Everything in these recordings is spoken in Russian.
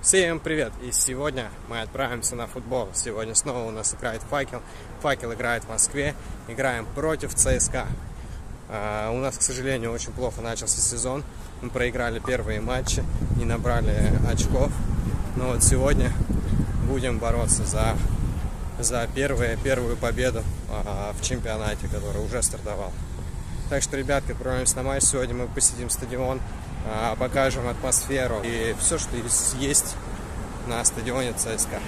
Всем привет! И сегодня мы отправимся на футбол. Сегодня снова у нас играет Факел. Факел играет в Москве. Играем против ЦСКА. У нас, к сожалению, очень плохо начался сезон. Мы проиграли первые матчи, не набрали очков. Но вот сегодня будем бороться за первую победу в чемпионате, который уже стартовал. Так что, ребятки, отправляемся на матч. Сегодня мы посетим стадион, покажем атмосферу и все, что есть на стадионе ЦСКА.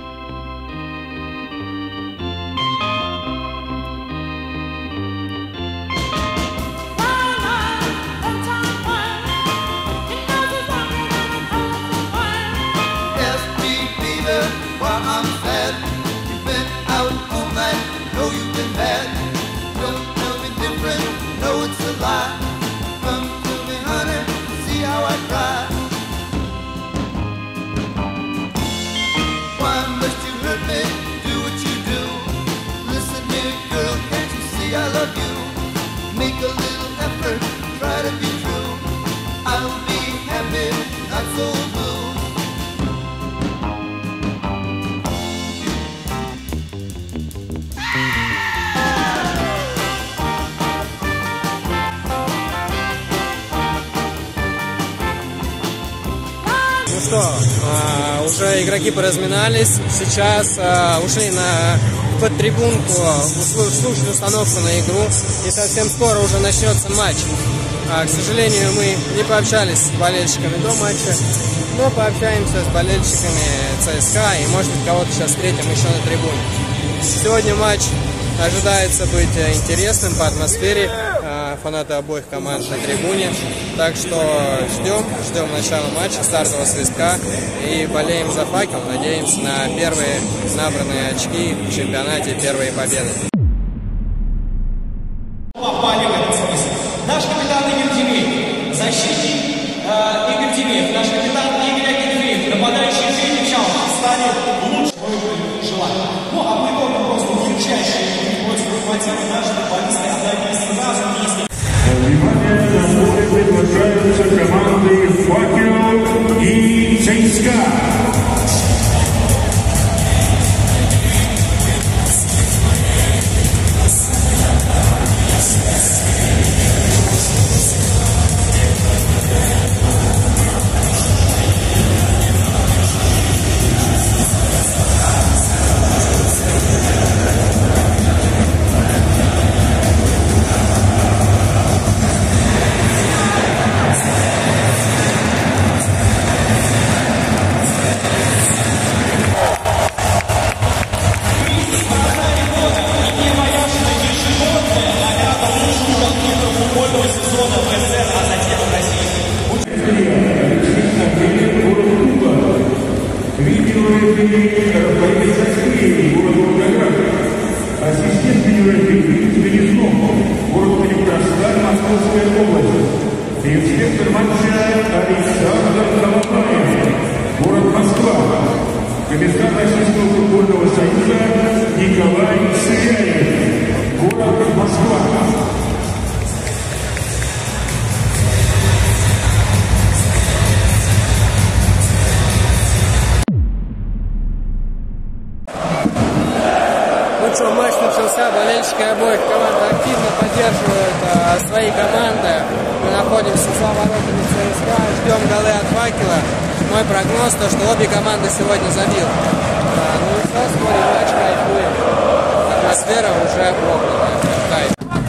Ну что, уже игроки поразминались, сейчас ушли под трибунку, слушать установку на игру, и совсем скоро уже начнется матч. К сожалению, мы не пообщались с болельщиками до матча, но пообщаемся с болельщиками ЦСКА и, может быть, кого-то сейчас встретим еще на трибуне. Сегодня матч ожидается быть интересным по атмосфере, фанаты обоих команд на трибуне, так что ждем начала матча, стартового свистка и болеем за Факел, надеемся на первые набранные очки в чемпионате, первые победы. Попали в этот смысл. Наш капитан Игорь Тимеев, защитник Игорь Тимеев, наш капитан Игорь Акинфеев, нападающий Женя Чалов станет лучшим желанием. Ну а мы итогам просто ярчайшие против локомотива наши футболисты отдали сразу вместе. Внимание, на поле приглашаются команды «Факел» и «ЦСКА». Ассистент видеорефери город Краснодар, Московская область. Инспектор матча Александр Колобаев, город Москва. Комиссар Российского футбольного союза Николай Цыряев, город Москва. Матч начался, болельщики обоих команд активно поддерживают свои команды. Мы находимся за воротами ЦСКА, ждем голы от Факела. Мой прогноз, то, что обе команды сегодня забил. Ну и все, смотрим матч, кайфуем. Атмосфера уже огромная.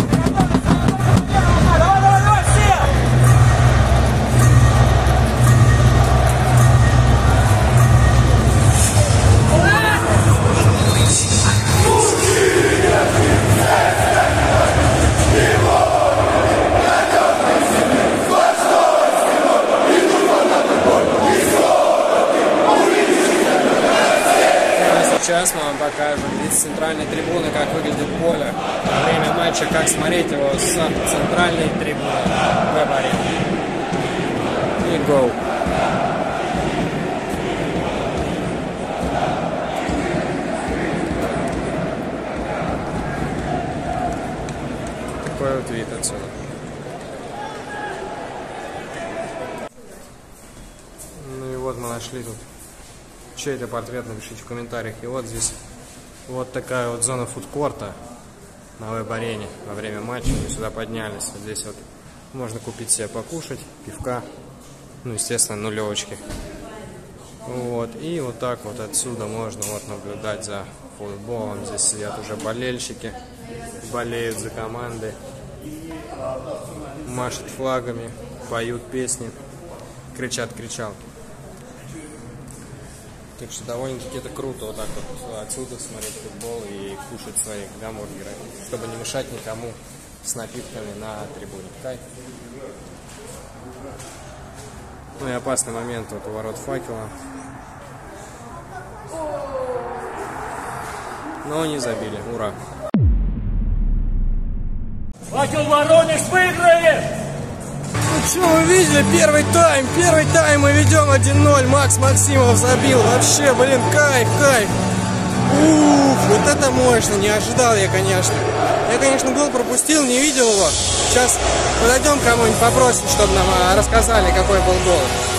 Сейчас мы вам покажем вид с центральной трибуны, как выглядит поле во время матча, как смотреть его с центральной трибуны веб-арены. И гол. Такой вот вид отсюда. Ну и вот мы нашли тут Чей это портрет, напишите в комментариях. И вот здесь вот такая вот зона фудкорта на веб-арене во время матча. Мы сюда поднялись. Вот здесь вот можно купить себе покушать, пивка, ну, естественно, нулевочки. Вот, и вот так вот отсюда можно вот наблюдать за футболом. Здесь сидят уже болельщики, болеют за команды, машут флагами, поют песни, кричат кричалки. Так что довольно-таки это круто вот так вот отсюда смотреть футбол и кушать свои гамбургеры, чтобы не мешать никому с напитками на трибуне. Кайф. Ну и опасный момент вот у ворот Факела. Но не забили. Ура! Факел Воронеж выиграет! Ну что, вы видели первый тайм мы ведем 1-0, Макс Максимов забил, вообще, блин, кайф. Уф, вот это мощно, не ожидал я, конечно. Я, конечно, гол пропустил, не видел его. Сейчас подойдем к кому-нибудь, попросим, чтобы нам рассказали, какой был гол.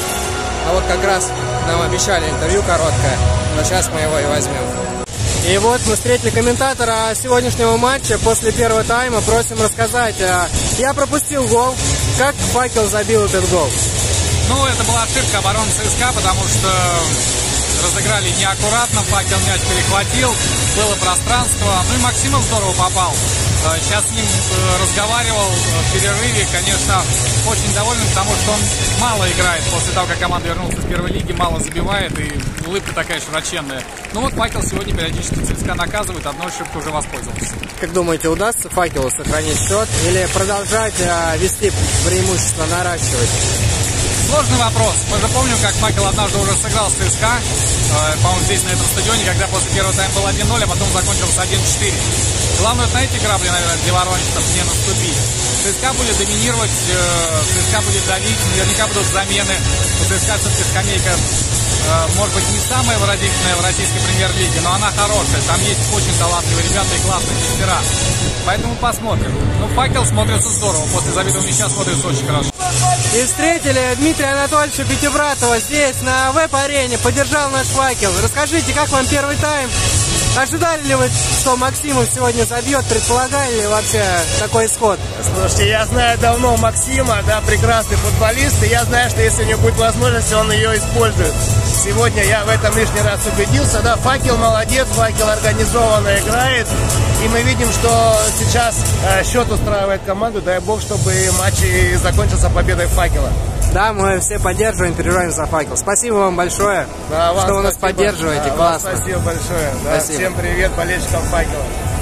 А вот как раз нам обещали интервью короткое, но сейчас мы его и возьмем. И вот мы встретили комментатора сегодняшнего матча после первого тайма. Просим рассказать. Я пропустил гол. Как Факел забил этот гол? Ну, это была ошибка обороны ЦСКА, потому что разыграли неаккуратно. Факел мяч перехватил. Было пространство. Ну и Максимов здорово попал. Сейчас с ним разговаривал в перерыве. Конечно, очень доволен, потому что он мало играет после того, как команда вернулась из первой лиги, мало забивает, и улыбка такая широченная. Ну вот Факел сегодня периодически ЦСКА наказывает, одной ошибкой уже воспользовался. Как думаете, удастся Факелу сохранить счет или продолжать вести преимущество, наращивать? Сложный вопрос. Мы же помним, как Факел однажды уже сыграл с ЦСКА, по-моему, здесь, на этом стадионе, когда после первого тайма был 1-0, а потом закончился 1-4. Главное, на эти грабли, наверное, для воронежцев не наступить. ЦСКА будет доминировать, ЦСКА будет давить, наверняка будут замены. У ЦСКА все-таки скамейка, может быть, не самая выразительная в российской премьер-лиге, но она хорошая. Там есть очень талантливые ребята и классные мастера. Поэтому посмотрим. Ну, Факел смотрится здорово. После забитого мяча смотрится очень хорошо. И встретили Дмитрия Анатольевича Пятибратова здесь, на веб-арене. Поддержал наш Факел. Расскажите, как вам первый тайм? Ожидали ли вы, что Максимов сегодня забьет? Предполагали ли вообще такой исход? Слушайте, я знаю давно Максима, да, прекрасный футболист, и я знаю, что если у него будет возможность, он ее использует. Сегодня я в этом лишний раз убедился, да, Факел молодец, Факел организованно играет, и мы видим, что сейчас счет устраивает команду, дай бог, чтобы матч и закончился победой Факела. Да, мы все поддерживаем, переживаем за Факел. Спасибо вам большое, да, вам что вы нас спасибо. поддерживаете, Да, классно. Спасибо большое. Да, спасибо. Всем привет болельщикам Факела.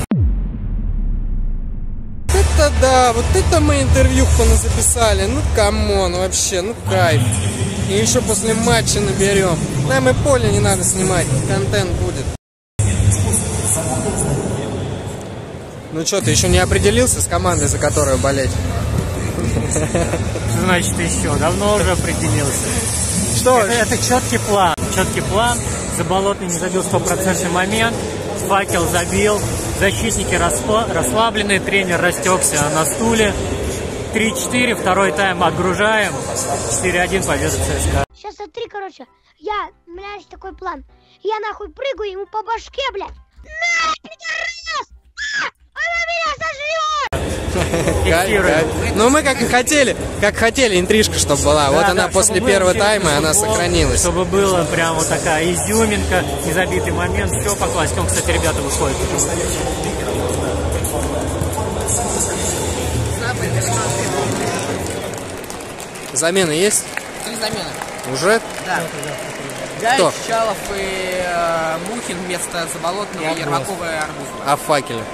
Это да, вот это мы интервью-ку записали. Ну камон, вообще, ну кайф. И еще после матча наберем. Нам и поле не надо снимать, контент будет. Ну что, ты еще не определился с командой, за которую болеть? Значит, еще давно уже определился. Что? Это четкий план. Четкий план. Заболотный не забил 100% момент. Факел забил. Защитники расслабленные. Тренер растекся на стуле. 3-4. Второй тайм отгружаем. 4-1 победа ЦСКА. Сейчас смотри, короче. У меня есть такой план. Я нахуй прыгаю ему по башке, блядь. На, пидорас! Она меня сожрет! Ну мы как хотели, интрижка, чтобы была. Вот она после первого тайма, она сохранилась. Чтобы было прям вот такая изюминка, незабитый момент. Все по классике. Кстати, ребята выходят. Замены есть? Три замены. Уже? Да. Кто? Гаич, Чалов и Мухин вместо Заболотного, Ермакова и Арбузова. А в Факеле?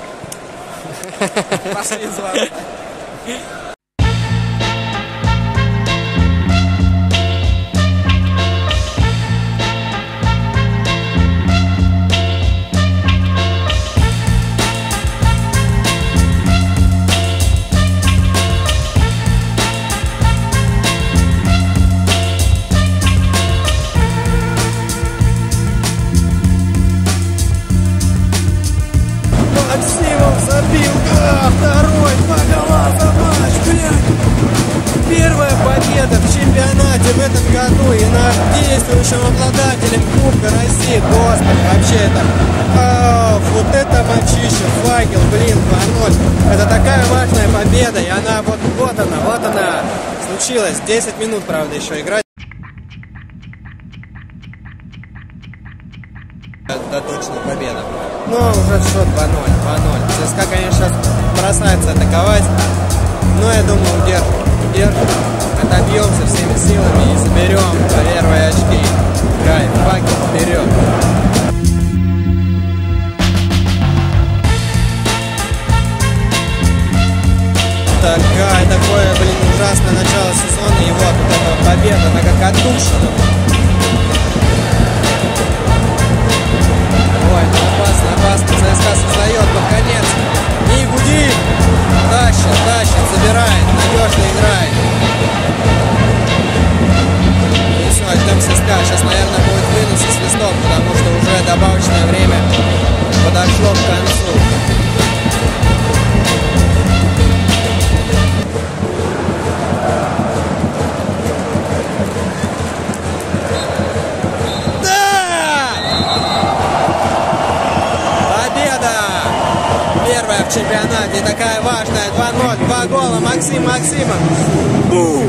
Пошли звонок. Максимов забил, второй, 2 гола за матч, блядь. Первая победа. победа в чемпионате в этом году и над действующим обладателем Кубка России. Господи, вообще вот это мальчище, Факел, блин, 2-0. Это такая важная победа, и она вот она случилась. 10 минут, правда, еще играть. Да, точно победа. Но уже счет 2-0. ЦСКА, конечно, сейчас бросается атаковать, но я думаю, удержим. Отобьемся всеми силами и заберем первые очки. Кайф, Факел, вперед. Такое, блин, ужасное начало сезона, и вот эта победа, она как отдушина. Ой, ну опасно, ЦСКА создает под конец. И Гудин тащит, забирает, надежно играет. И все, ждем ЦСКА. Сейчас, наверное, будет вынос и свисток, потому что уже добавочное время подошло к концу. В чемпионате такая важная 2-0, 2 гола Максимов. Бум!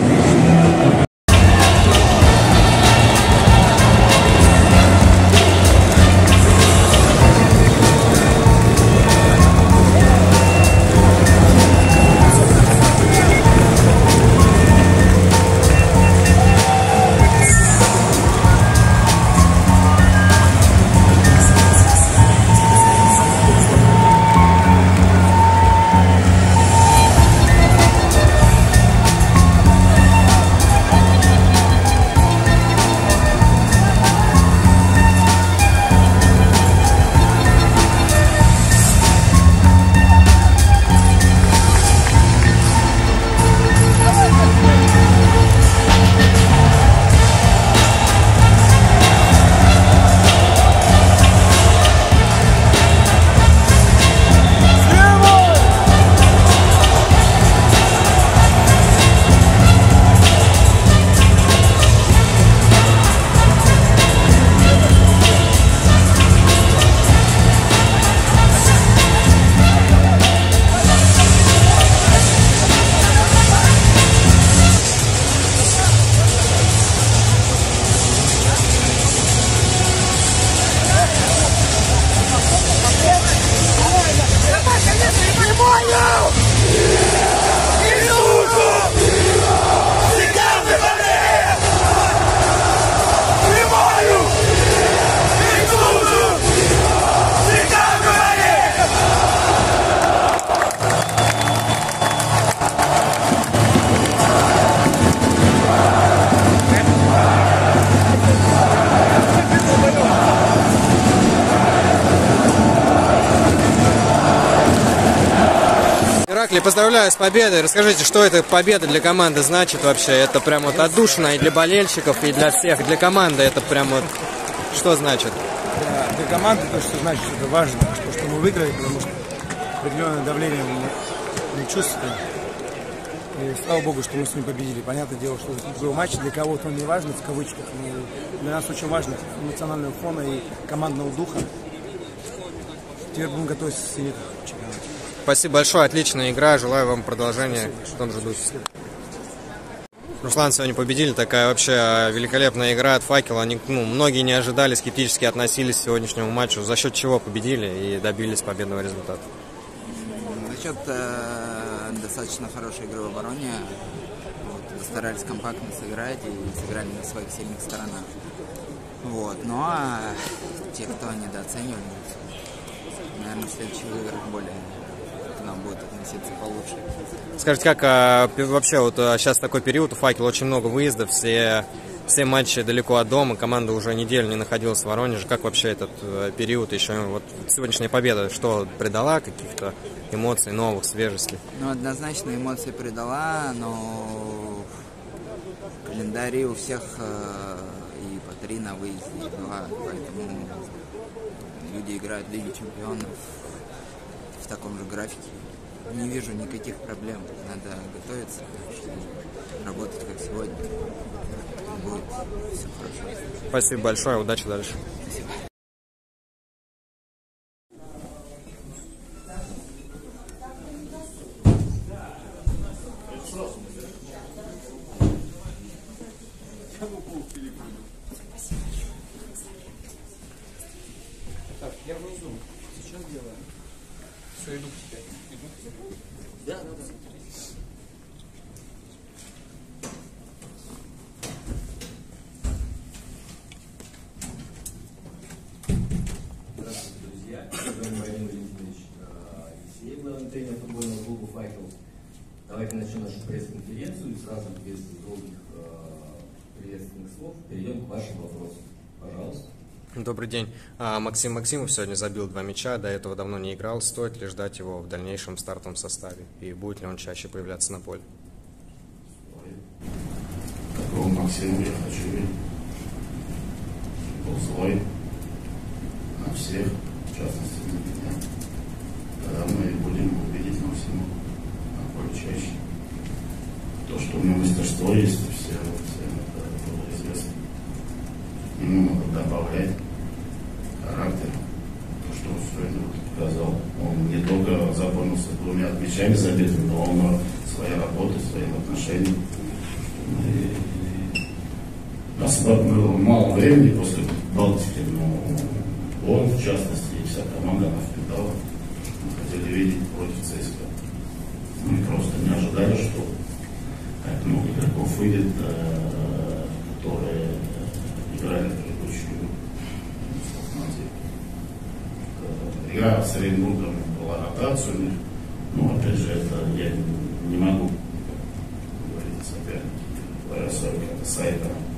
Поздравляю с победой. Расскажите, что эта победа для команды значит вообще? Это прям вот отдушина и для болельщиков, и для всех. Для команды это прям вот что значит? Для команды то, что значит, это важно, что мы выиграли, потому что определенное давление мы чувствуем. И слава богу, что мы с ним победили. Понятное дело, что был матч, для кого-то он не важный, в кавычках. Но для нас очень важно эмоционального фона и командного духа. Теперь будем готовиться к чемпионату. Спасибо большое, отличная игра, желаю вам продолжения в том же духе. Руслан, сегодня победили, такая вообще великолепная игра от Факела. Многие не ожидали, скептически относились к сегодняшнему матчу. За счет чего победили и добились победного результата? За счет достаточно хорошей игры в обороне. Постарались компактно сыграть и сыграли на своих сильных сторонах. Ну а те, кто недооценивали, наверное, в следующих играх более нам будет относиться получше. Скажите, как вообще вот сейчас такой период у Факела, очень много выездов, все матчи далеко от дома, команда уже неделю не находилась в Воронеже. Как вообще этот период, еще вот сегодняшняя победа, что придала, каких-то эмоций новых, свежести? Однозначно эмоции придала, но календари у всех и по 3 на выезде, и 2, поэтому люди играют в Лиге Чемпионов в таком же графике. Не вижу никаких проблем. Надо готовиться, работать как сегодня. сегодня будет все хорошо. Спасибо большое, удачи дальше. Я внизу. Сейчас делаю. Все, иду к тебе. Иду к тебе. Да. Здравствуйте, друзья. Владимир Валентинович Алексеев, главный тренер футбольного клуба «Факел». Давайте начнем нашу пресс-конференцию и сразу без долгих приветственных слов перейдем к вашим вопросам. Пожалуйста. Добрый день. Максим Максимов сегодня забил 2 мяча, до этого давно не играл. Стоит ли ждать его в дальнейшем стартовом составе? И будет ли он чаще появляться на поле? Такого Максима я хочу видеть. Был злой на всех, в частности на меня. Тогда мы будем увидеть Максима на поле чаще. То, что у него мастерство есть, всем это было известно. Ему надо добавлять характер. То, что он сегодня показал. Он не только запомнился 2 мячами забитыми, но он своей работой, своим отношением. У нас было мало времени после Балтики, но он, в частности, и вся команда нас впитала. Мы хотели видеть против ЦСКА. Мы просто не ожидали, что так много игроков выйдет, которые играли предыдущую столкновение. Игра с Оренбургом была ротация у них, но опять же это я не могу говорить о сопернике, говоря о своем сайта.